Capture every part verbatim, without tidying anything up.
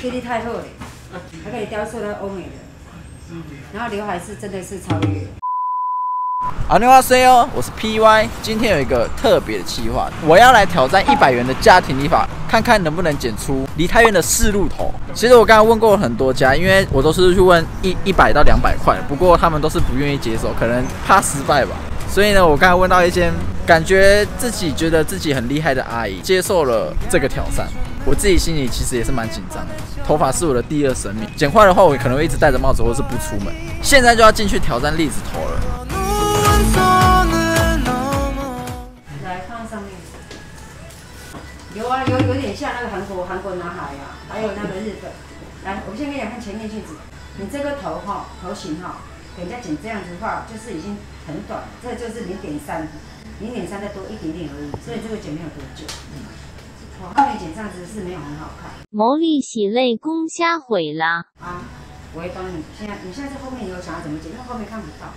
对你太好了，还可以雕塑到欧美的，嗯，然后刘海是真的是超越。 안녕하세요，我是 P Y。今天有一个特别的企划，我要来挑战一百元的家庭理发，看看能不能剪出梨泰院的四路头。其实我刚刚问过很多家，因为我都是去问一一百到两百块，不过他们都是不愿意接受，可能怕失败吧。所以呢，我刚才问到一间感觉自己觉得自己很厉害的阿姨，接受了这个挑战。我自己心里其实也是蛮紧张的，头发是我的第二生命，剪坏的话，我可能会一直戴着帽子，或是不出门。现在就要进去挑战栗子头了。 来放上面，有啊，有有点像那个韩国韩国男孩啊，还有那个日本。来，我们先跟你讲看前面镜子，你这个头哈头型哈，给人家剪这样子的话，就是已经很短了，这就是零点三，零点三再多一点点而已，所以这个剪没有多久。我后面剪这样子是没有很好看。 牟利喜泪公虾毁了啊，我会帮你。现在你现在在后面，你有想要怎么剪？因为后面看不到。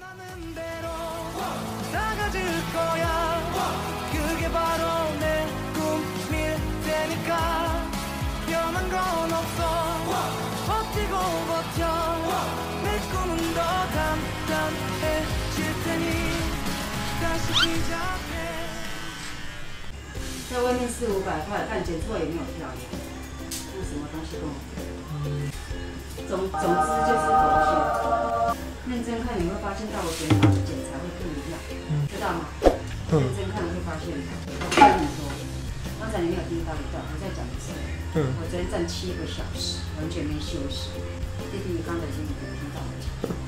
在外面四五百块，看剪出来也没有漂亮，那什么东西都没有。总总之就是头型，认真看你会发现，到我剪发的剪裁会不一样，知道吗？认真看会发现，我看很多。刚才你没有听到一段，我再讲一次。我昨天站七个小时，完全没休息。弟弟，你刚才已经有听到我讲，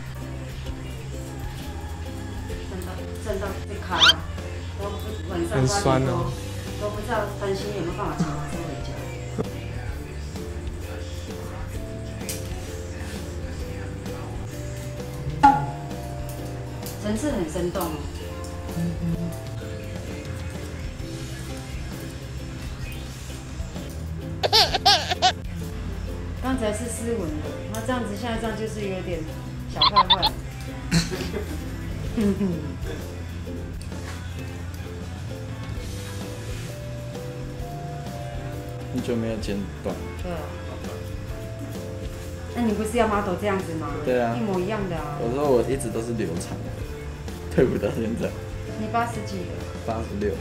站到站到这卡，都晚上八点多。 都不知道担心有没有办法骑车回家。层次很生动哦。刚才是斯文的，那这样子现在这样就是有点小坏坏。 很久没有剪短。 对啊。那你不是要 model 这样子吗？ 对啊， 一模一样的啊。 我说我一直都是留长的，退伍到现在。 你八十几的？ 八十六。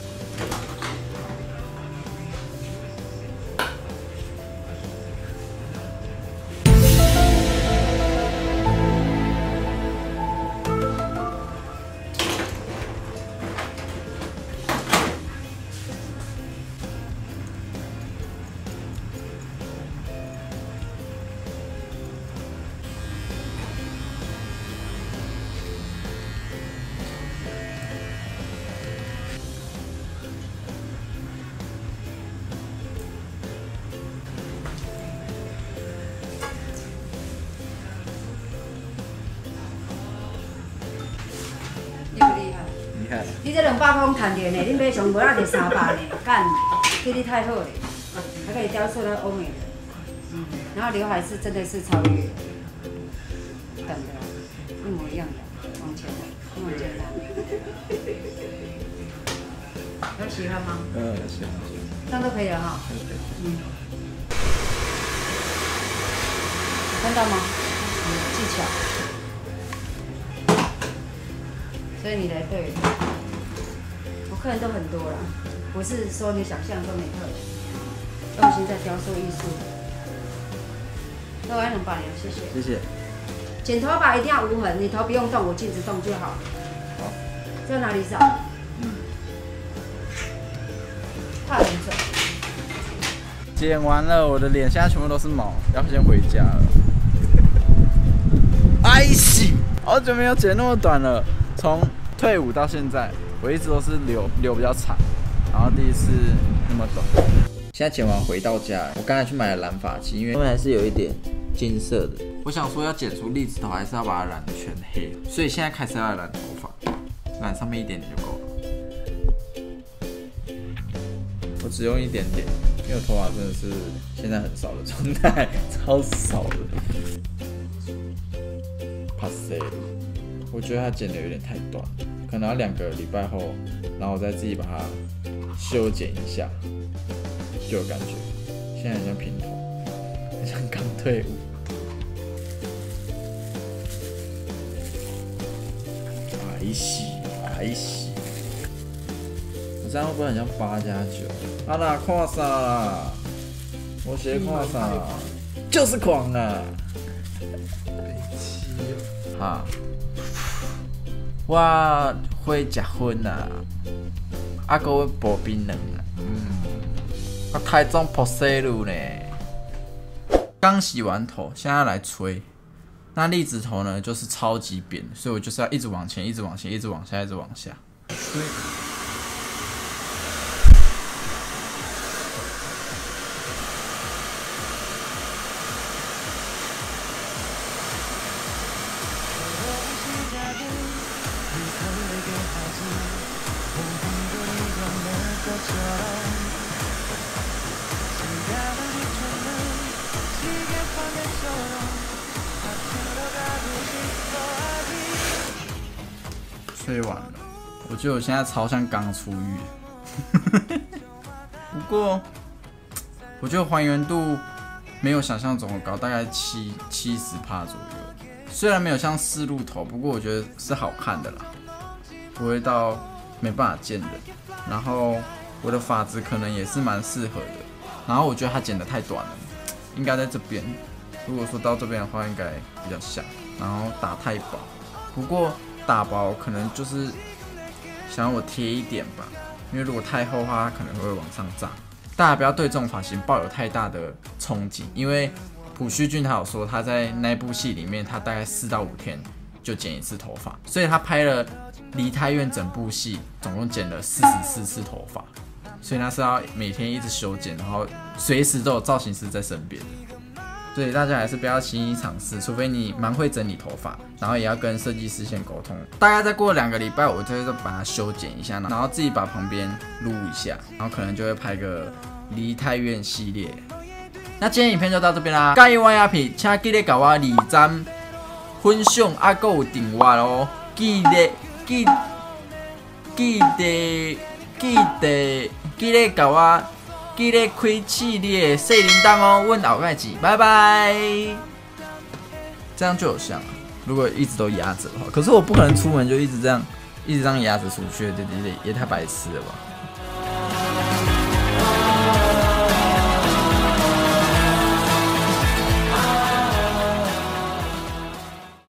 厉不厉害？ 厉害！ 你这两百块赚着呢，你买上无那就三百呢，干！对你太好了，还可以雕塑到欧美的，嗯，然后刘海是真的是超越等的，一模一样的，往前的，一模简单。有喜欢吗？ 嗯，喜欢。 这样都可以了哈。嗯。看到吗？技巧。 所以你来对，我客人都很多啦，不是说你想象中没客人，用心在雕塑艺术。各位两百年，谢谢。 谢谢。 剪头发一定要无痕，你头不用动，我镜子动就好。 好。 在哪里找？ 嗯。 怕很准。 剪完了，我的脸现在全部都是毛，要先回家了。哎西，好久没有剪那么短了。 从退伍到现在，我一直都是留留比较长，然后第一次那么短。现在剪完回到家，我刚才去买了染发剂，因为后面还是有一点金色的。我想说要剪出栗子头，还是要把它染得全黑，所以现在开始要染头发，染上面一点点就够了。我只用一点点，因为我头发真的是现在很少的状态，超少的。怕谁？我觉得它剪的有点太短，可能要两个礼拜后，然后我再自己把它修剪一下，就有感觉。现在很像平头。 像刚退伍。还洗还洗，我这样会不会很像八加九？啊啦，看啥啦？我写看啥？就是狂啊！哈，我会食薰啦，啊，搁会薄冰冷啊，嗯，啊，台中破西路呢。刚洗完头，现在来吹。那栗子头呢，就是超级扁，所以我就是要一直往前，一直往前，一直往下，一直往下吹。吹完了，我觉得我现在超像刚出狱。不过，我觉得还原度没有想象中的高，大概七七十趴左右。虽然没有像四路头，不过我觉得是好看的啦，不会到没办法见人。然后我的发质可能也是蛮适合的。然后我觉得它剪得太短了，应该在这边。如果说到这边的话，应该比较像。然后打太薄，不过。打薄可能就是想要我贴一点吧，因为如果太厚的话，它可能会往上炸。大家不要对这种发型抱有太大的憧憬，因为朴叙俊他有说他在那部戏里面，他大概四到五天就剪一次头发，所以他拍了《梨泰院》整部戏，总共剪了四十四次头发，所以他是要每天一直修剪，然后随时都有造型师在身边。所以大家还是不要轻易尝试，除非你蛮会整理头发，然后也要跟设计师先沟通。大概再过两个礼拜，我就会把它修剪一下，然后自己把旁边撸一下，然后可能就会拍个梨泰院系列。那今天影片就到这边啦，介意我影片，请记得给我二赞、分享，啊，还有订阅哦。记得记记得记得记得给我。记得开启你的小铃铛哦，阮后盖子，拜拜。这样就有像了。如果一直都压着的话，可是我不可能出门就一直这样，一直这样压着出去，对对对，也太白痴了吧。